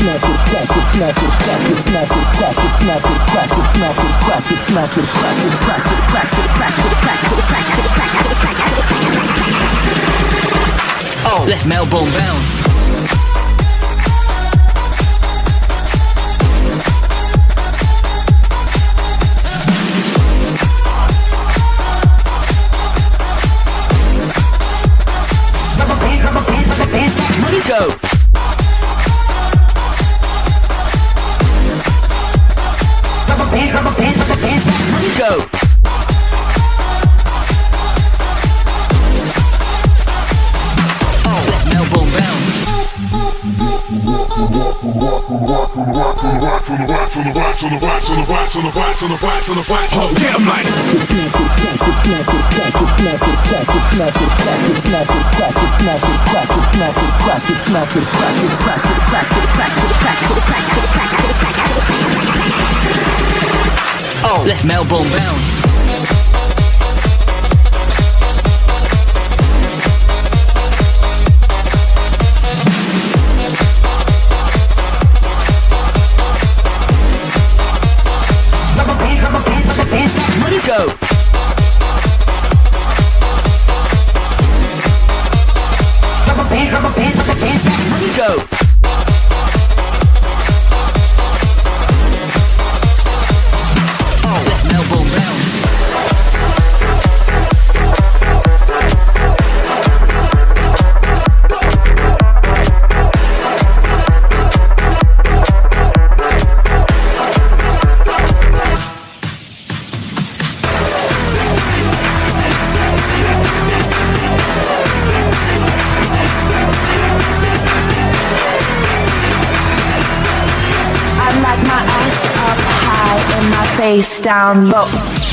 Oh, let's Melbourne bounce. Go. Go. Oh, let's Melbourne bounce. Oh, damn right. Oh, let's Melbourne bounce. Go. Go. Oh, let's Melbourne bounce. Face down low.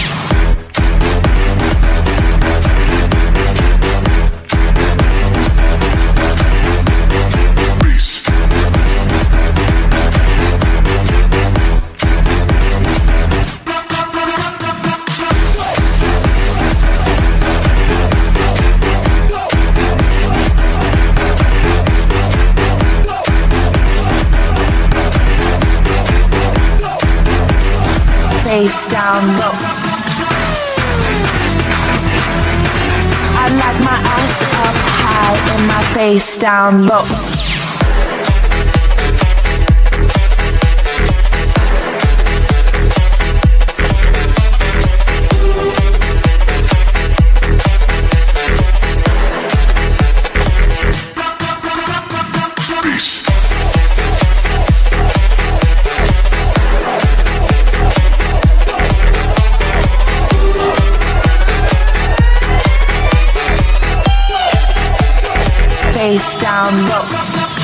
Face down low. I like my ass up high and my face down low. Face down low.